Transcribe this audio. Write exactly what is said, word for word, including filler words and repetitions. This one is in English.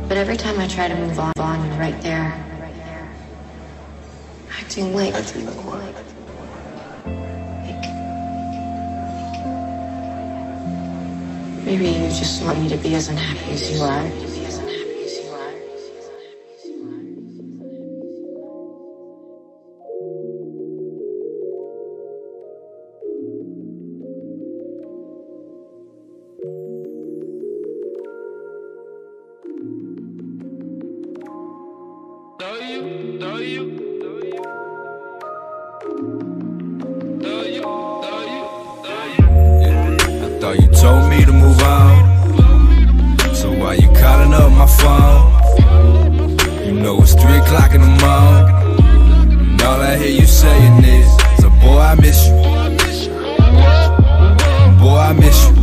But every time I try to move on, on you're right there. Acting like... Acting like what? Like... Maybe you just want me to be as unhappy as you are. I thought you told me to move on, so why you calling up my phone? You know it's three o'clock in the morning, and all I hear you saying is, so boy I miss you, boy I miss you.